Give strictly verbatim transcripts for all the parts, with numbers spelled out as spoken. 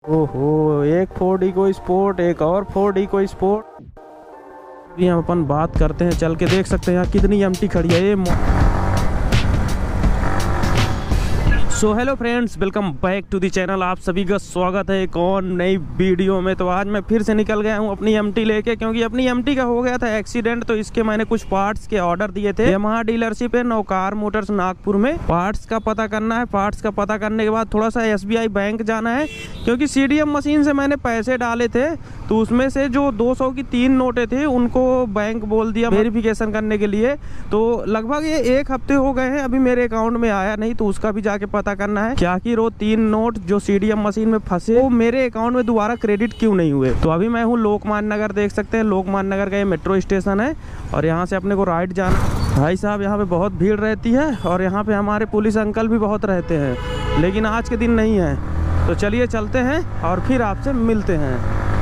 ओहो, एक Ford eco sport, एक और फोर्ड इको स्पोर्ट। अभी हम अपन बात करते हैं, चल के देख सकते हैं यहाँ कितनी एम्प्टी खड़ी है ये। So hello friends, welcome back to the channel. आप सभी का स्वागत है एक और नई वीडियो में। तो आज मैं फिर से निकल गया हूँ अपनी एमटी लेके, क्योंकि अपनी एमटी का हो गया था एक्सीडेंट। तो इसके मैंने कुछ पार्ट्स के ऑर्डर दिए थे। यामाहा डीलरशिप है नौकार मोटर्स नागपुर में। पार्ट्स का पता करना है। पार्ट्स का पता करने के बाद थोड़ा सा एसबीआई बैंक जाना है, क्योंकि सीडीएम मशीन से मैंने पैसे डाले थे। तो उसमें से जो दो सौ की तीन नोटें थे उनको बैंक बोल दिया वेरिफिकेशन करने के लिए। तो लगभग ये एक हफ्ते हो गए हैं, अभी मेरे अकाउंट में आया नहीं। तो उसका भी जाके पता करना है क्या कि वो तीन नोट जो सीडीएम मशीन में फंसे वो मेरे अकाउंट में दोबारा क्रेडिट क्यों नहीं हुए। तो अभी मैं हूँ लोकमान नगर, देख सकते हैं लोकमान नगर का ये मेट्रो स्टेशन है और यहाँ से अपने को राइट जाना। भाई साहब यहाँ पे बहुत भीड़ रहती है और यहाँ पे हमारे पुलिस अंकल भी बहुत रहते हैं, लेकिन आज के दिन नहीं है। तो चलिए चलते हैं और फिर आपसे मिलते हैं।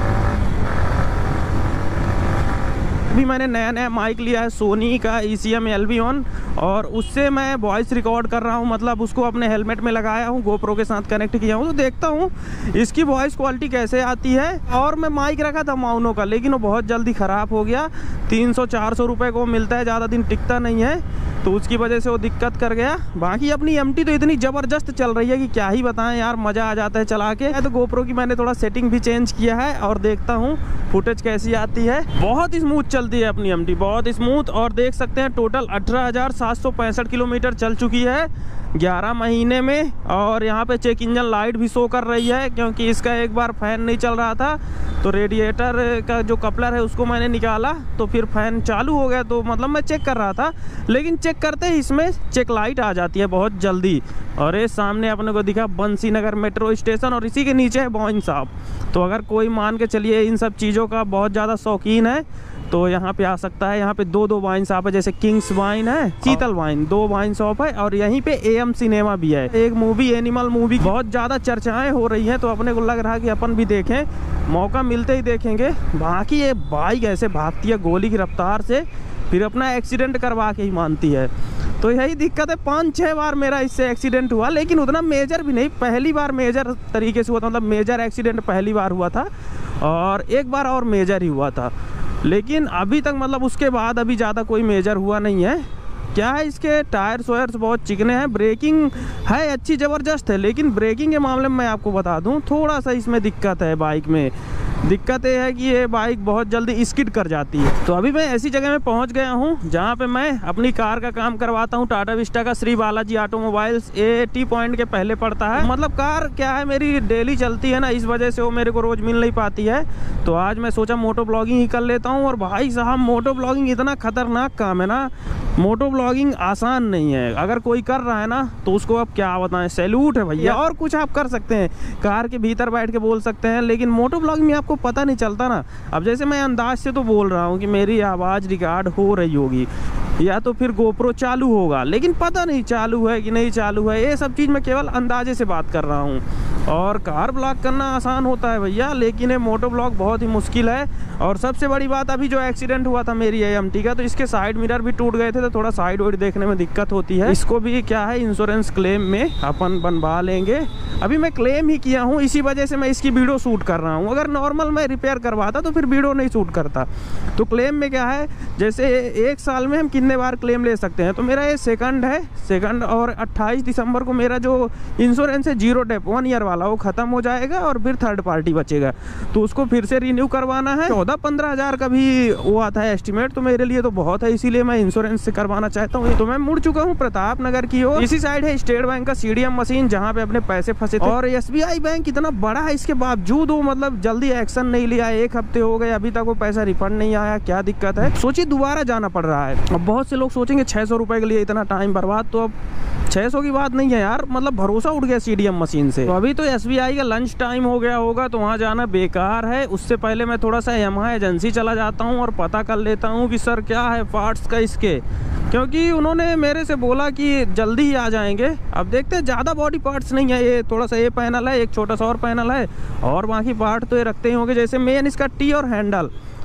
अभी मैंने नया नया माइक लिया है सोनी का E C M L V one, और उससे मैं वॉइस रिकॉर्ड कर रहा हूँ। मतलब उसको अपने हेलमेट में लगाया हूँ, गोप्रो के साथ कनेक्ट किया हूँ। तो देखता हूँ इसकी वॉइस क्वालिटी कैसे आती है। और मैं माइक रखा था माउनो का, लेकिन वो बहुत जल्दी ख़राब हो गया। तीन सौ चार सौ रुपये को मिलता है, ज़्यादा दिन टिकता नहीं है। तो उसकी वजह से वो दिक्कत कर गया। बाकी अपनी एमटी तो इतनी ज़बरदस्त चल रही है कि क्या ही बताएं यार, मज़ा आ जाता है चला के। तो गोप्रो की मैंने थोड़ा सेटिंग भी चेंज किया है और देखता हूँ फुटेज कैसी आती है। बहुत स्मूथ चलती है अपनी एमटी, बहुत स्मूथ। और देख सकते हैं टोटल अठारह हज़ार सात सौ पैंसठ किलोमीटर चल चुकी है ग्यारह महीने में। और यहाँ पे चेक इंजन लाइट भी शो कर रही है, क्योंकि इसका एक बार फैन नहीं चल रहा था। तो रेडिएटर का जो कपलर है उसको मैंने निकाला, तो फिर फैन चालू हो गया। तो मतलब मैं चेक कर रहा था, लेकिन चेक करते ही इसमें चेक लाइट आ जाती है बहुत जल्दी। और ये सामने अपने को दिखा बंसी नगर मेट्रो स्टेशन, और इसी के नीचे है वाइन शॉप। तो अगर कोई मान के चलिए इन सब चीज़ों का बहुत ज़्यादा शौकीन है तो यहाँ पे आ सकता है। यहाँ पे दो दो वाइन शॉप है, जैसे किंग्स वाइन है, शीतल वाइन, दो वाइन शॉप है। और यहीं पे एएम सिनेमा भी है। एक मूवी एनिमल मूवी बहुत ज़्यादा चर्चाएं हो रही हैं, तो अपने को लग रहा है कि अपन भी देखें, मौका मिलते ही देखेंगे। बाकी ये बाइक ऐसे भागती है गोली की रफ्तार से, फिर अपना एक्सीडेंट करवा के ही मानती है। तो यही दिक्कत है, पाँच छः बार मेरा इससे एक्सीडेंट हुआ, लेकिन उतना मेजर भी नहीं। पहली बार मेजर तरीके से हुआ था, मतलब मेजर एक्सीडेंट पहली बार हुआ था, और एक बार और मेजर ही हुआ था। लेकिन अभी तक मतलब उसके बाद अभी ज़्यादा कोई मेजर हुआ नहीं है। क्या है, इसके टायर्स वायर्स बहुत चिकने हैं। ब्रेकिंग है अच्छी ज़बरदस्त है, लेकिन ब्रेकिंग के मामले में मैं आपको बता दूं थोड़ा सा इसमें दिक्कत है। बाइक में दिक्कत ये है कि ये बाइक बहुत जल्दी स्किड कर जाती है। तो अभी मैं ऐसी जगह में पहुंच गया हूं जहां पे मैं अपनी कार का काम करवाता हूं। टाटा विस्टा का Shri Balaji automobiles, A T point के पहले पड़ता है। मतलब कार क्या है, मेरी डेली चलती है ना, इस वजह से वो मेरे को रोज़ मिल नहीं पाती है। तो आज मैं सोचा मोटो ब्लॉगिंग ही कर लेता हूँ। और भाई साहब मोटो ब्लॉगिंग इतना खतरनाक काम है ना, मोटो ब्लॉगिंग आसान नहीं है। अगर कोई कर रहा है ना तो उसको अब क्या बताएं, सैल्यूट है भैया। और कुछ आप कर सकते हैं, कार के भीतर बैठ के बोल सकते हैं, लेकिन मोटो ब्लॉगिंग में आपको पता नहीं चलता ना। अब जैसे मैं अंदाज से तो बोल रहा हूँ कि मेरी आवाज़ रिकॉर्ड हो रही होगी, या तो फिर गोप्रो चालू होगा, लेकिन पता नहीं चालू है कि नहीं चालू है। ये सब चीज़ मैं केवल अंदाजे से बात कर रहा हूँ। और कार ब्लॉग करना आसान होता है भैया, लेकिन ये मोटो ब्लॉग बहुत ही मुश्किल है। और सबसे बड़ी बात, अभी जो एक्सीडेंट हुआ था मेरी एएमटी का, तो इसके साइड मिरर भी टूट गए थे। तो थोड़ा साइड वाइड देखने में दिक्कत होती है। इसको भी क्या है, इंश्योरेंस क्लेम में अपन बनवा लेंगे। अभी मैं क्लेम ही किया हूँ, इसी वजह से मैं इसकी वीडियो शूट कर रहा हूँ। अगर नॉर्मल मैं रिपेयर करवाता तो फिर वीडियो नहीं शूट करता। तो क्लेम में क्या है, जैसे एक साल में हम कितने बार क्लेम ले सकते हैं। तो मेरा ये सेकंड है, सेकंड और अट्ठाईस दिसंबर को मेरा जो इंश्योरेंस है जीरो डेप वन ईयर वाला, वो ख़त्म हो जाएगा और फिर थर्ड पार्टी बचेगा। तो उसको फिर से रिन्यू करवाना है। चौदह पंद्रह हज़ार का भी वो आता है एस्टिमेट, तो मेरे लिए तो बहुत है, इसीलिए मैं इंश्योरेंस से करवाना चाहता हूँ। तो मैं मुड़ चुका हूँ प्रताप नगर की ओर। इसी साइड है स्टेट बैंक का सीडीएम मशीन, जहाँ पे अपने पैसे फंसे थे। और एसबीआई बैंक इतना बड़ा है, इसके बावजूद वो मतलब जल्दी एक्शन नहीं लिया। एक हफ्ते हो गए, अभी तक वो पैसा रिफंड नहीं आया। क्या दिक्कत है, सोचिए दोबारा जाना पड़ रहा है। अब बहुत से लोग सोचेंगे छः सौ रुपये के लिए इतना टाइम बर्बाद, तो अब छः सौ की बात नहीं है यार, मतलब भरोसा उठ गया सीडीएम मशीन से। तो अभी तो एसबीआई का लंच टाइम हो गया होगा, तो वहाँ जाना बेकार है। उससे पहले मैं थोड़ा सा यामाहा एजेंसी चला जाता हूँ और पता कर लेता हूँ कि सर क्या है पार्ट्स का इसके, क्योंकि उन्होंने मेरे से बोला कि जल्दी ही आ जाएंगे। अब देखते हैं, ज़्यादा बॉडी पार्ट्स नहीं है, ये थोड़ा सा ये पैनल है, एक छोटा सा और पैनल है, और बाकी पार्ट तो ये रखते ही होंगे। जैसे मेन इसका टी और हैंडल,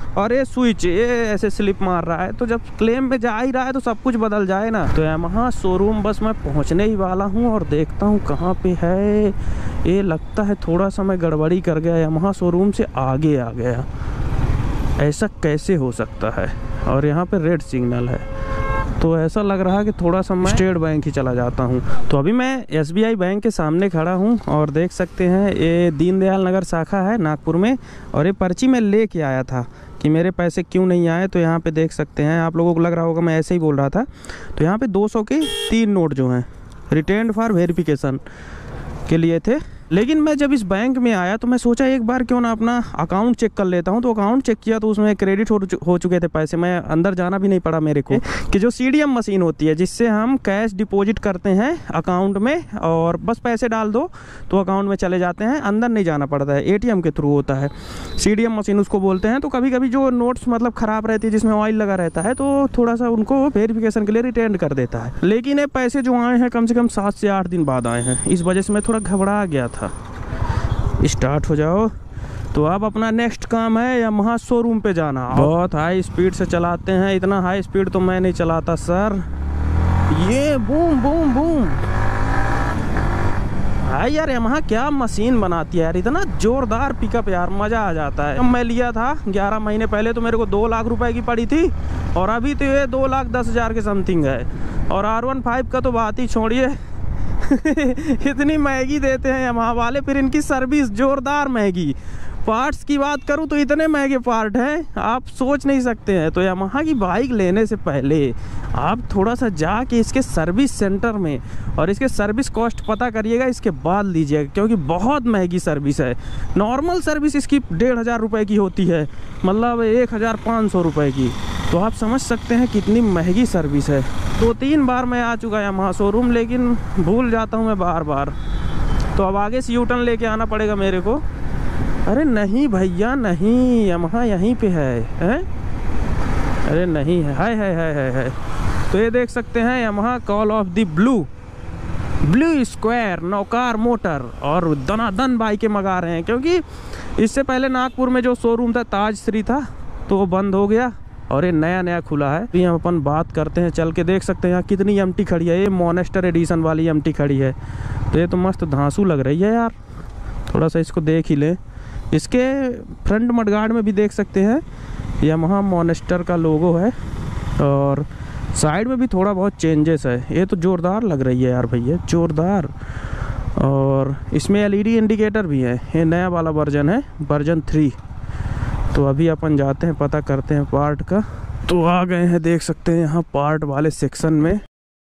और ये स्विच ये ऐसे स्लिप मार रहा है, तो जब क्लेम में जा ही रहा है तो सब कुछ बदल जाए ना। तो यामाहा शोरूम बस मैं पहुंचने ही वाला हूं और देखता हूं कहां पे है। ये लगता है थोड़ा सा मैं गड़बड़ी कर गया, यामाहा शोरूम से आगे आ गया। ऐसा कैसे हो सकता है? और यहाँ पे रेड सिग्नल है, तो ऐसा लग रहा है कि थोड़ा सा मैं स्टेट बैंक ही चला जाता हूँ। तो अभी मैं एस बी आई बैंक के सामने खड़ा हूँ और देख सकते हैं ये दीनदयाल नगर शाखा है नागपुर में। और ये पर्ची मैं लेके आया था कि मेरे पैसे क्यों नहीं आए, तो यहाँ पे देख सकते हैं। आप लोगों को लग रहा होगा मैं ऐसे ही बोल रहा था। तो यहाँ पे दो सौ के तीन नोट जो हैं रिटेन्ड फॉर वेरिफिकेशन के लिए थे। लेकिन मैं जब इस बैंक में आया तो मैं सोचा एक बार क्यों ना अपना अकाउंट चेक कर लेता हूं। तो अकाउंट चेक किया तो उसमें क्रेडिट हो, हो चुके थे पैसे। मैं अंदर जाना भी नहीं पड़ा मेरे को, कि जो सी डी एम मशीन होती है जिससे हम कैश डिपॉजिट करते हैं अकाउंट में, और बस पैसे डाल दो तो अकाउंट में चले जाते हैं, अंदर नहीं जाना पड़ता है, ए टी एम के थ्रू होता है। सी डी एम मशीन उसको बोलते हैं। तो कभी कभी जो नोट्स मतलब ख़राब रहती है, जिसमें ऑयल लगा रहता है, तो थोड़ा सा उनको वेरिफिकेशन के लिए रिटर्न कर देता है। लेकिन ये पैसे जो आए हैं कम से कम सात से आठ दिन बाद आए हैं, इस वजह से मैं थोड़ा घबरा गया था। स्टार्ट हो जाओ। तो अब अपना नेक्स्ट काम है यामाहा शोरूम पे जाना। बहुत हाई स्पीड से चलाते हैं, इतना हाई स्पीड तो मैं नहीं चलाता सर। ये बूम बूम बूम भाई यार, यामाहा क्या मशीन बनाती है यार, इतना जोरदार पिकअप यार, मज़ा आ जाता है। मैं लिया था ग्यारह महीने पहले तो मेरे को दो लाख रुपए की पड़ी थी, और अभी तो ये दो लाख दस हज़ार के समथिंग है। और आर वन फाइव का तो बात ही छोड़िए इतनी महंगी देते हैं यामाहा वाले, फिर इनकी सर्विस जोरदार महंगी। पार्ट्स की बात करूं तो इतने महंगे पार्ट हैं आप सोच नहीं सकते हैं। तो यामाहा की बाइक लेने से पहले आप थोड़ा सा जाके इसके सर्विस सेंटर में और इसके सर्विस कॉस्ट पता करिएगा, इसके बाद लीजिएगा, क्योंकि बहुत महंगी सर्विस है। नॉर्मल सर्विस इसकी डेढ़ हज़ार रुपये की होती है, मतलब एक हज़ार पाँच सौ रुपये की। तो आप समझ सकते हैं कितनी महंगी सर्विस है। दो तीन बार मैं आ चुका यामाहा शोरूम, लेकिन भूल जाता हूँ मैं बार बार। तो अब आगे से यू टर्न लेके आना पड़ेगा मेरे को। अरे नहीं भैया नहीं, यामाहा यहीं पे है, है? अरे नहीं है, हाय हाय हाय हाय हाय। तो ये देख सकते हैं Yamaha call of the blue blue square नौकार मोटर, और दनादन बाइकें मंगा रहे हैं। क्योंकि इससे पहले नागपुर में जो शोरूम था ताज श्री था, तो वो बंद हो गया और ये नया नया खुला है। तो हम अपन बात करते हैं, चल के देख सकते हैं यहाँ कितनी एमटी खड़ी है। ये मॉनेस्टर एडिशन वाली एमटी खड़ी है, तो ये तो मस्त धांसू लग रही है यार। थोड़ा सा इसको देख ही ले। इसके फ्रंट मडगार्ड में भी देख सकते हैं यामाहा मॉनेस्टर का लोगो है, और साइड में भी थोड़ा बहुत चेंजेस है। ये तो ज़ोरदार लग रही है यार भैया, ज़ोरदार। और इसमें एल ई डी इंडिकेटर भी है। ये नया वाला वर्जन है, वर्जन थ्री। तो अभी अपन जाते हैं, पता करते हैं पार्ट का। तो आ गए हैं, देख सकते हैं यहाँ पार्ट वाले सेक्शन में।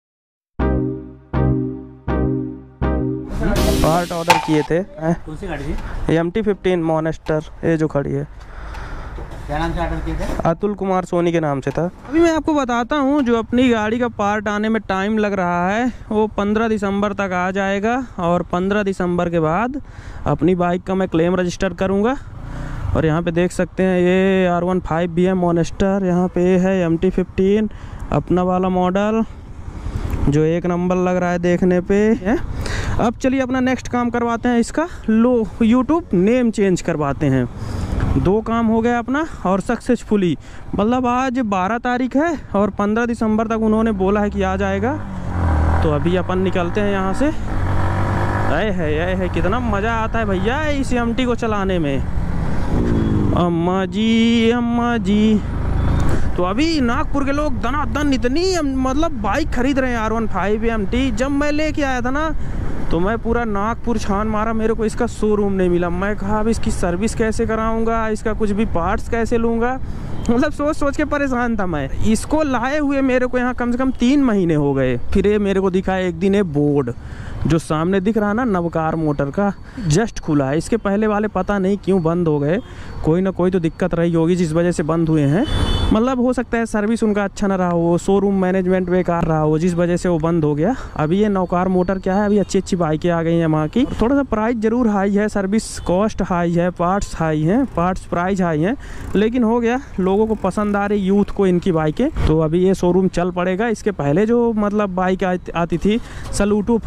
पार्ट ऑर्डर किए थे कौन सी गाड़ी थी? एम टी फिफ्टीन मॉनेस्टर, ये जो खड़ी है। क्या नाम से ऑर्डर किए थे? अतुल कुमार सोनी के नाम से था। अभी मैं आपको बताता हूँ, जो अपनी गाड़ी का पार्ट आने में टाइम लग रहा है वो पंद्रह दिसंबर तक आ जाएगा, और पंद्रह दिसंबर के बाद अपनी बाइक का मैं क्लेम रजिस्टर करूँगा। और यहाँ पे देख सकते हैं ये आर वन फाइव भी है मॉनेस्टर, यहाँ पे है एम टी फिफ्टीन अपना वाला मॉडल, जो एक नंबर लग रहा है देखने पे है। अब चलिए अपना नेक्स्ट काम करवाते हैं, इसका लो यूट्यूब नेम चेंज करवाते हैं। दो काम हो गया अपना, और सक्सेसफुली। मतलब आज बारह तारीख है और पंद्रह दिसंबर तक उन्होंने बोला है कि आ जाएगा। तो अभी अपन निकलते हैं यहाँ से। आए है आए है कितना मज़ा आता है भैया इस एमटी को चलाने में। अम्मा जी अम्मा जी। तो अभी नागपुर के लोग दनादन इतनी मतलब बाइक खरीद रहे हैं R one five M T. जब मैं लेके आया था ना, तो मैं पूरा नागपुर छान मारा, मेरे को इसका शोरूम नहीं मिला। मैं कहा अब इसकी सर्विस कैसे कराऊंगा, इसका कुछ भी पार्ट्स कैसे लूँगा, मतलब सोच सोच के परेशान था मैं। इसको लाए हुए मेरे को यहाँ कम से कम तीन महीने हो गए। फिर ये मेरे को दिखा एक दिन, ये बोर्ड जो सामने दिख रहा है ना नवकार मोटर का, जस्ट खुला है। इसके पहले वाले पता नहीं क्यों बंद हो गए, कोई ना कोई तो दिक्कत रही होगी जिस वजह से बंद हुए हैं। मतलब हो सकता है सर्विस उनका अच्छा ना रहा हो, शोरूम मैनेजमेंट बेकार रहा हो, जिस वजह से वो बंद हो गया। अभी ये नवकार मोटर क्या है, अभी अच्छी अच्छी बाइकें आ गई हैं वहाँ की। थोड़ा सा प्राइस जरूर हाई है, सर्विस कॉस्ट हाई है, पार्ट्स हाई हैं, पार्ट्स प्राइस हाई हैं, लेकिन हो गया, लोगों को पसंद आ रही यूथ को इनकी बाइकें। तो अभी ये शोरूम चल पड़ेगा। इसके पहले जो मतलब बाइक आती थी सलूटो फलूटो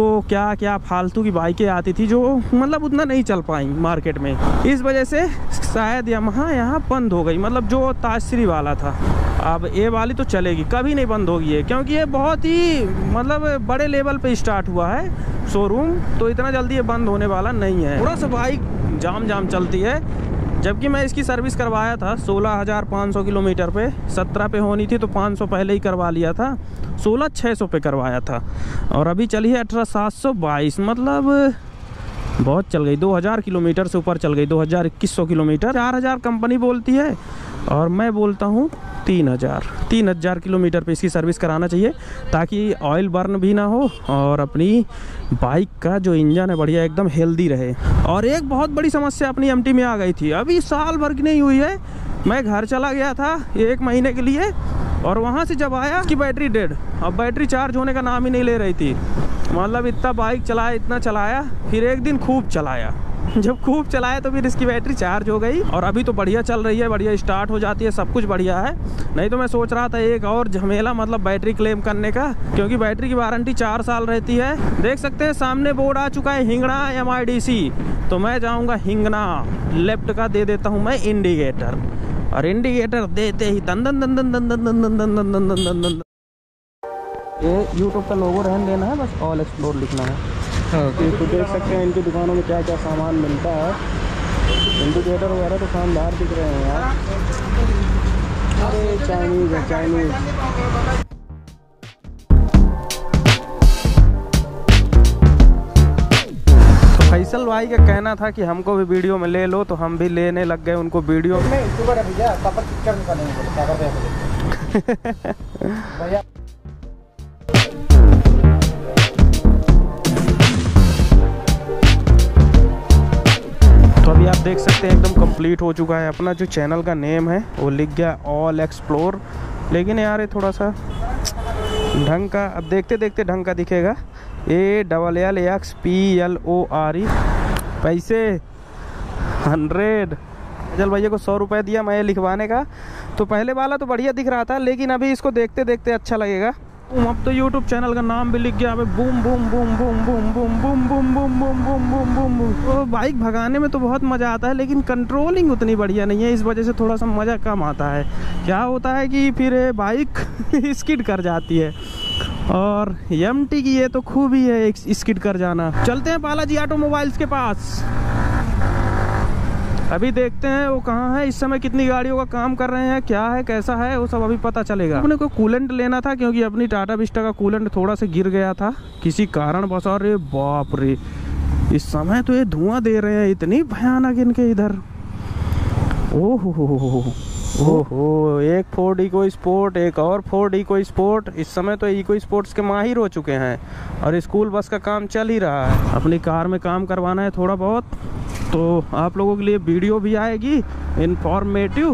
क्या क्या फालतू की बाइकें आती थी जो मतलब उतना नहीं चल पाई मार्केट में। इस वजह से शायद यामाहा यहाँ बंद हो गई, मतलब जो ताजश्री वाला था। अब ये वाली तो चलेगी, कभी नहीं बंद होगी ये, क्योंकि ये बहुत ही मतलब बड़े लेवल पे स्टार्ट हुआ है शोरूम, तो इतना जल्दी ये बंद होने वाला नहीं है। थोड़ा सा बाइक जाम जाम चलती है, जबकि मैं इसकी सर्विस करवाया था सोलह हज़ार पाँच सौ किलोमीटर पे, सत्रह पे होनी थी तो पाँच सौ पहले ही करवा लिया था, सोलह छः सौ पे करवाया था, और अभी चली है अठारह सात सौ बाईस, मतलब बहुत चल गई, दो हज़ार किलोमीटर से ऊपर चल गई, दो हज़ार इक्कीस सौ किलोमीटर। चार हज़ार कंपनी बोलती है और मैं बोलता हूँ तीन हज़ार तीन हज़ार किलोमीटर पे इसकी सर्विस कराना चाहिए, ताकि ऑयल बर्न भी ना हो और अपनी बाइक का जो इंजन है बढ़िया एकदम हेल्दी रहे। और एक बहुत बड़ी समस्या अपनी एमटी में आ गई थी, अभी साल भर की नहीं हुई है, मैं घर चला गया था एक महीने के लिए, और वहाँ से जब आया कि बैटरी डेड, अब बैटरी चार्ज होने का नाम ही नहीं ले रही थी। मतलब इतना बाइक चलाया, इतना चलाया, फिर एक दिन खूब चलाया, जब खूब चलाया तो फिर इसकी बैटरी चार्ज हो गई, और अभी तो बढ़िया चल रही है, बढ़िया स्टार्ट हो जाती है, सब कुछ बढ़िया है। नहीं तो मैं सोच रहा था एक और झमेला, मतलब बैटरी क्लेम करने का, क्योंकि बैटरी की वारंटी चार साल रहती है। देख सकते हैं सामने बोर्ड आ चुका है Hingna M I D C, तो मैं जाऊँगा हिंगना, लेफ्ट का दे देता हूँ मैं इंडिकेटर, और इंडिकेटर देते ही दन दन दन दन दन दन दन दन दन दन दन दन दन। ये यूट्यूब का लोगो रहने देना है, बस ऑल एक्सप्लोर लिखना है। हाँ, तो देख सकते हैं इनकी दुकानों में क्या क्या सामान मिलता है, इंडिकेटर वगैरह तो शानदार दिख रहे हैं यार। अरे चाइनीज़ है, चाइनीज़। तो फैसल भाई का कहना था कि हमको भी वीडियो में ले लो, तो हम भी लेने लग गए उनको वीडियो में। भैया तो अभी आप देख सकते हैं एकदम कंप्लीट हो चुका है, अपना जो चैनल का नेम है वो लिख गया ऑल एक्सप्लोर, लेकिन यार ये थोड़ा सा ढंग का, अब देखते देखते ढंग का दिखेगा। A double L X P L O R E, पैसे हंड्रेड। चल भैया को सौ रुपये दिया मैं लिखवाने का, तो पहले वाला तो बढ़िया दिख रहा था, लेकिन अभी इसको देखते देखते अच्छा लगेगा। अब तो यूट्यूब चैनल का नाम भी लिख गया, अबे boom boom boom boom boom boom boom boom boom boom boom boom boom boom. तो बाइक भगाने में तो बहुत मज़ा आता है, लेकिन कंट्रोलिंग उतनी बढ़िया नहीं है, इस वजह से थोड़ा सा मज़ा कम आता है। क्या होता है कि फिर बाइक स्किड कर जाती है, और एमटी की ये तो खूबी है स्किड कर जाना। चलते हैं बालाजी ऑटोमोबाइल्स के पास, अभी देखते हैं वो कहाँ है, इस समय कितनी गाड़ियों का काम कर रहे हैं, क्या है कैसा है वो सब अभी पता चलेगा। अपने को कूलेंट लेना था, क्योंकि अपनी टाटा विस्टा का कूलेंट थोड़ा सा गिर गया था किसी कारण बस। और रे बाप रे, इस समय तो ये धुआं दे रहे हैं, इतनी भयानक इनके इधर। ओहो हो हो ओहो, एक फोर्ड इको स्पोर्ट, एक और फोर्ड इको स्पोर्ट। इस समय तो इको स्पोर्ट्स के माहिर हो चुके हैं, और स्कूल बस का काम चल ही रहा है। अपनी कार में काम करवाना है थोड़ा बहुत, तो आप लोगों के लिए वीडियो भी आएगी इंफॉर्मेटिव।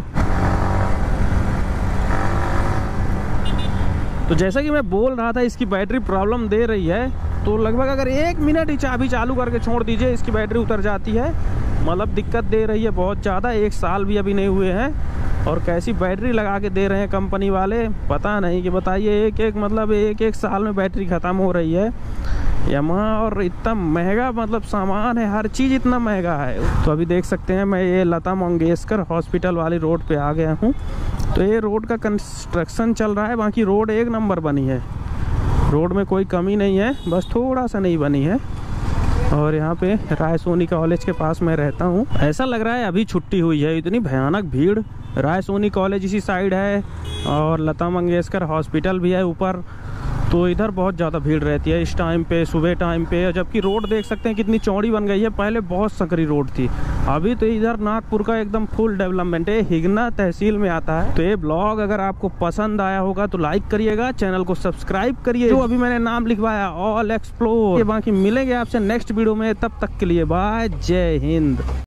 तो जैसा कि मैं बोल रहा था, इसकी बैटरी प्रॉब्लम दे रही है, तो लगभग अगर एक मिनट ही चाबी चालू करके छोड़ दीजिए इसकी बैटरी उतर जाती है। मतलब दिक्कत दे रही है बहुत ज़्यादा, एक साल भी अभी नहीं हुए हैं, और कैसी बैटरी लगा के दे रहे हैं कंपनी वाले पता नहीं। कि बताइए एक एक मतलब एक एक साल में बैटरी ख़त्म हो रही है यामाहा, और इतना महंगा मतलब सामान है, हर चीज़ इतना महंगा है। तो अभी देख सकते हैं मैं ये लता मंगेशकर हॉस्पिटल वाली रोड पे आ गया हूँ। तो ये रोड का कंस्ट्रक्शन चल रहा है, बाकी रोड एक नंबर बनी है, रोड में कोई कमी नहीं है, बस थोड़ा सा नहीं बनी है। और यहाँ पे राय सोनी कॉलेज के पास मैं रहता हूँ, ऐसा लग रहा है अभी छुट्टी हुई है, इतनी भयानक भीड़। राय सोनी कॉलेज इसी साइड है, और लता मंगेशकर हॉस्पिटल भी है ऊपर, तो इधर बहुत ज़्यादा भीड़ रहती है इस टाइम पे, सुबह टाइम पे। जबकि रोड देख सकते हैं कितनी चौड़ी बन गई है, पहले बहुत सकरी रोड थी, अभी तो इधर नागपुर का एकदम फुल डेवलपमेंट है, हिंगना तहसील में आता है। तो ये ब्लॉग अगर आपको पसंद आया होगा तो लाइक करिएगा, चैनल को सब्सक्राइब करिए, जो अभी मैंने नाम लिखवाया ऑल एक्सप्लोर। बाकी मिलेंगे आपसे नेक्स्ट वीडियो में, तब तक के लिए बाय, जय हिंद।